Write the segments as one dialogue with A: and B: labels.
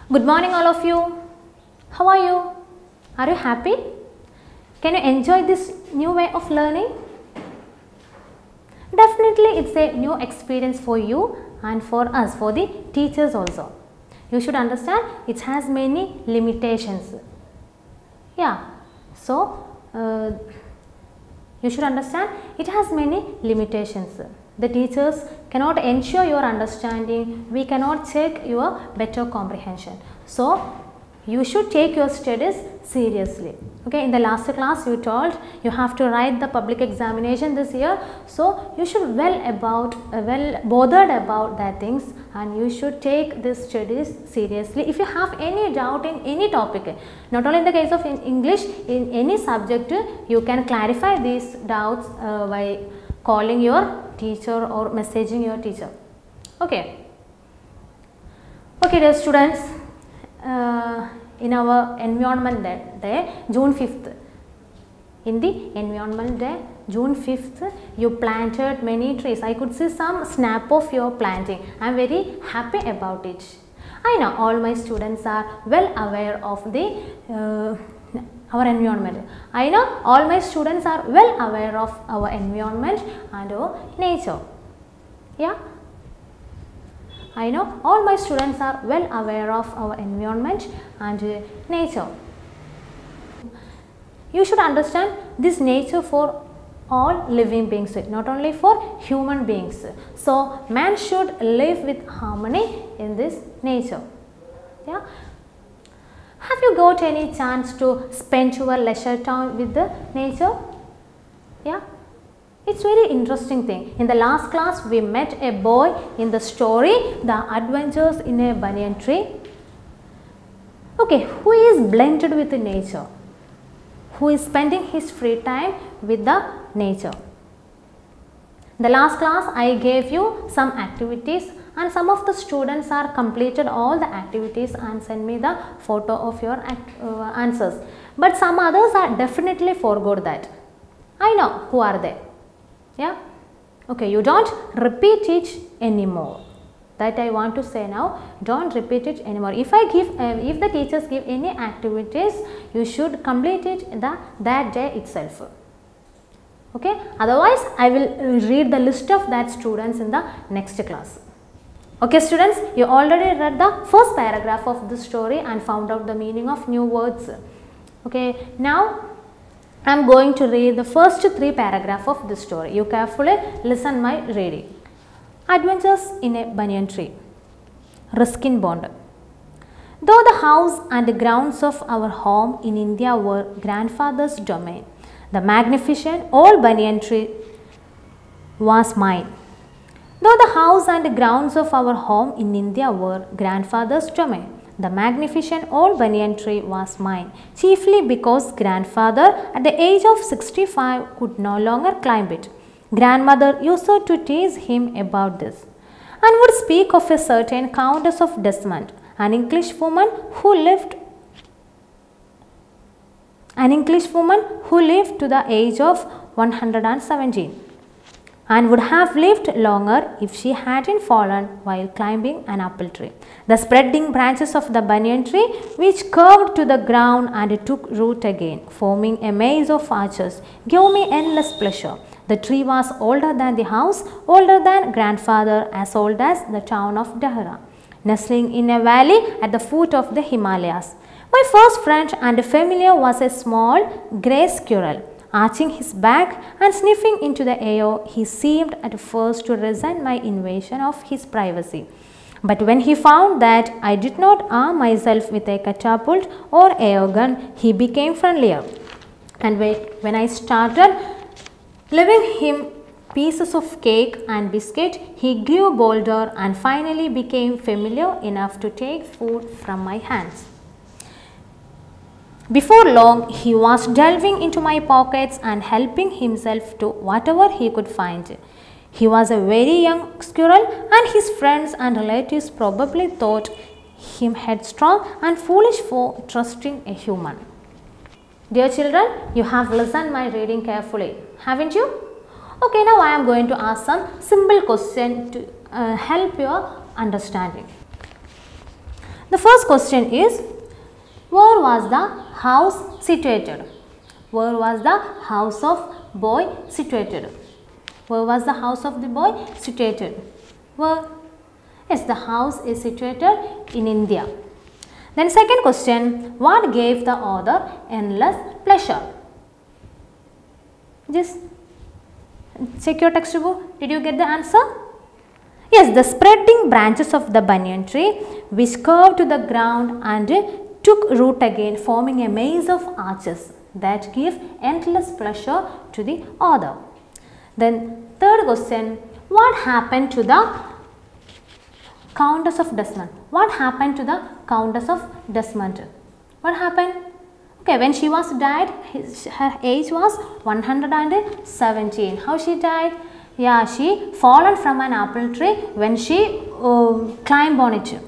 A: Good morning all of you. How are you? Are you happy? Can you enjoy this new way of learning? Definitely it's a new experience for you and for us, for the teachers also. You should understand it has many limitations. Yeah, so you should understand it has many limitations. The teachers cannot ensure your understanding, we cannot check your better comprehension. So, you should take your studies seriously. Okay, in the last class you told you have to write the public examination this year. So, you should well bothered about that things and you should take this studies seriously. If you have any doubt in any topic, not only in the case of English, in any subject, you can clarify these doubts by calling your teacher or messaging your teacher. Okay. Okay, dear students, in our environment day, June 5th, in the environment day, June 5th, you planted many trees. I could see some snap of your planting. I am very happy about it. I know all my students are well aware of the our environment. I know all my students are well aware of our environment and our nature. Yeah, I know all my students are well aware of our environment and nature. You should understand this nature for all living beings, not only for human beings. So, man should live with harmony in this nature. Yeah. Have you got any chance to spend your leisure time with the nature? Yeah, it's very interesting thing. In the last class, we met a boy in the story, The Adventures in a Banyan Tree. Okay, who is blended with the nature? Who is spending his free time with the nature? In the last class, I gave you some activities and some of the students are completed all the activities and send me the photo of your answers. But some others are definitely forgot that. I know who are they. Yeah. Okay, you don't repeat it anymore. That I want to say now. Don't repeat it anymore. If the teachers give any activities, you should complete it that day itself. Okay. Otherwise, I will read the list of that students in the next class. Okay students, you already read the first paragraph of the story and found out the meaning of new words. Okay, now I am going to read the first 3 paragraphs of the story. You carefully listen my reading. Adventures in a Banyan Tree. Ruskin Bond. Though the house and grounds of our home in India were grandfather's domain, the magnificent old banyan tree was mine. Though the house and grounds of our home in India were grandfather's domain, the magnificent old banyan tree was mine, chiefly because grandfather at the age of 65 could no longer climb it. Grandmother used to tease him about this and would speak of a certain Countess of Desmond, an English woman who lived to the age of 117. And would have lived longer if she hadn't fallen while climbing an apple tree. The spreading branches of the banyan tree, which curved to the ground and took root again, forming a maze of arches, gave me endless pleasure. The tree was older than the house, older than grandfather, as old as the town of Dehra, nestling in a valley at the foot of the Himalayas. My first friend and familiar was a small grey squirrel. Arching his back and sniffing into the air, he seemed at first to resent my invasion of his privacy. But when he found that I did not arm myself with a catapult or air gun, he became friendlier. And when I started leaving him pieces of cake and biscuit, he grew bolder and finally became familiar enough to take food from my hands. Before long, he was delving into my pockets and helping himself to whatever he could find. He was a very young squirrel and his friends and relatives probably thought him headstrong and foolish for trusting a human. Dear children, you have listened my reading carefully, haven't you? Okay, now I am going to ask some simple questions to help your understanding. The first question is, where was the house situated? Where was the house of boy situated? Where was the house of the boy situated? Where? Yes, the house is situated in India. Then second question, what gave the author endless pleasure? Just check your textbook. Did you get the answer? Yes, the spreading branches of the banyan tree which curved to the ground and took root again, forming a maze of arches that give endless pleasure to the author. Then third question, what happened to the Countess of Desmond? What happened to the Countess of Desmond? What happened? Okay, when she was died, her age was 117. How she died? Yeah, she fallen from an apple tree when she climbed on it.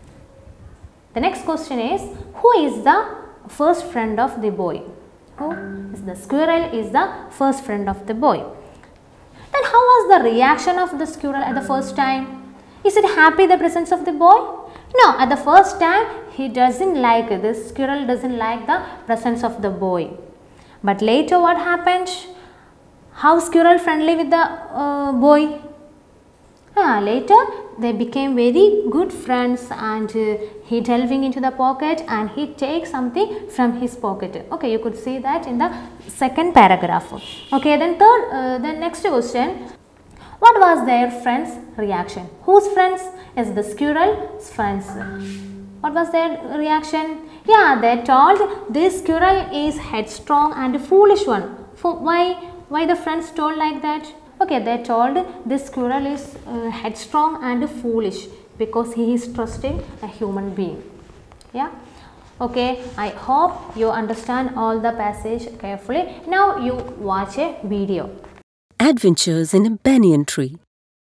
A: The next question is, who is the first friend of the boy? Who is the squirrel is the first friend of the boy. Then how was the reaction of the squirrel at the first time? Is it happy the presence of the boy? No, at the first time he doesn't like it. This squirrel doesn't like the presence of the boy. But later what happened? How squirrel friendly with the boy? Later they became very good friends and he delving into the pocket and he takes something from his pocket. Okay, you could see that in the second paragraph. Okay, then then next question. What was their friends' reaction? Whose friends? Is the squirrel's friends. What was their reaction? Yeah, they told this squirrel is headstrong and foolish one. For why the friends told like that? Okay, they told this squirrel is headstrong and foolish because he is trusting a human being. Yeah. Okay, I hope you understand all the passage carefully. Now you watch a video.
B: Adventures in a Banyan Tree.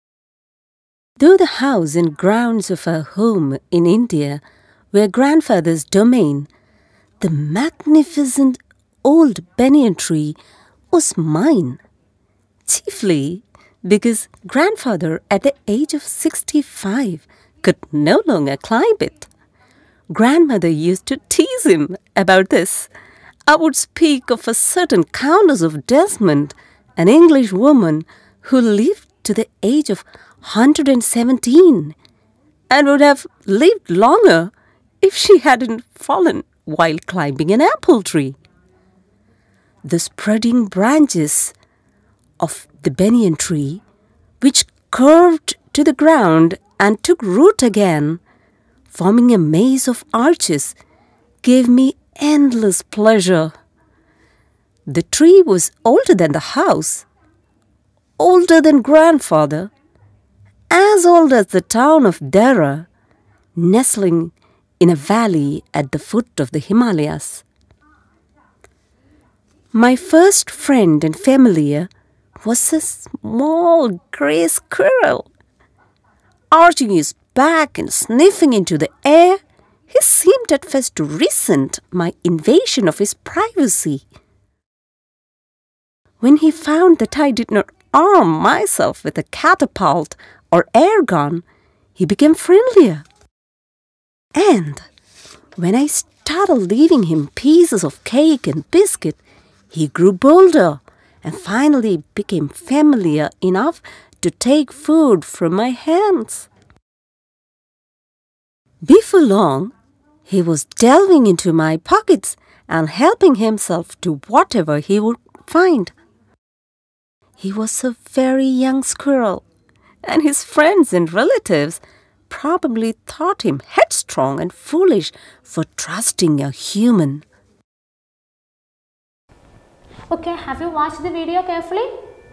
B: Though the house and grounds of our home in India were grandfather's domain, the magnificent old banyan tree was mine, chiefly because grandfather at the age of 65 could no longer climb it. Grandmother used to tease him about this. I would speak of a certain Countess of Desmond, an English woman who lived to the age of 117 and would have lived longer if she hadn't fallen while climbing an apple tree. The spreading branches of the banyan tree, which curved to the ground and took root again, forming a maze of arches, gave me endless pleasure. The tree was older than the house, older than grandfather, as old as the town of Dehra, nestling in a valley at the foot of the Himalayas. My first friend and familiar was a small grey squirrel. Arching his back and sniffing into the air, he seemed at first to resent my invasion of his privacy. When he found that I did not arm myself with a catapult or air gun, he became friendlier. And when I started leaving him pieces of cake and biscuit, he grew bolder and finally became familiar enough to take food from my hands. Before long, he was delving into my pockets and helping himself to whatever he would find. He was a very young squirrel, and his friends and relatives probably thought him headstrong and foolish for trusting a human.
A: Okay, have you watched the video carefully?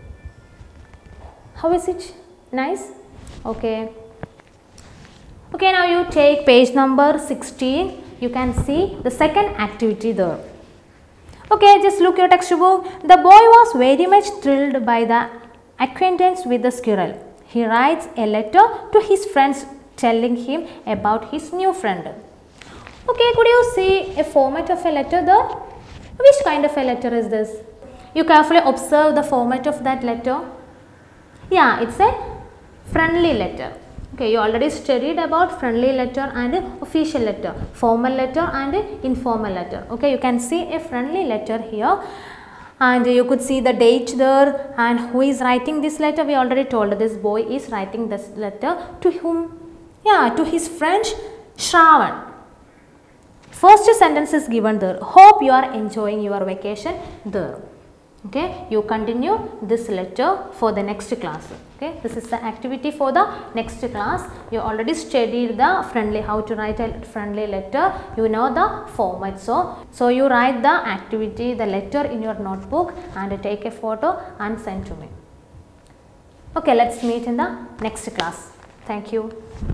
A: How is it? Nice? Okay. Okay, now you take page number 16. You can see the second activity there. Okay, just look your textbook. The boy was very much thrilled by the acquaintance with the squirrel. He writes a letter to his friends telling him about his new friend. Okay, could you see a format of a letter there? Which kind of a letter is this? You carefully observe the format of that letter. Yeah, it's a friendly letter. Okay, you already studied about friendly letter and official letter, formal letter and informal letter. Okay, you can see a friendly letter here, and you could see the date there, and who is writing this letter. We already told this boy is writing this letter to whom? Yeah, to his friend Shravan. First sentence is given there. Hope you are enjoying your vacation there. Okay, you continue this letter for the next class. Okay, this is the activity for the next class. You already studied the friendly, how to write a friendly letter. You know the format. So you write the activity, the letter in your notebook and take a photo and send to me. Okay, let's meet in the next class. Thank you.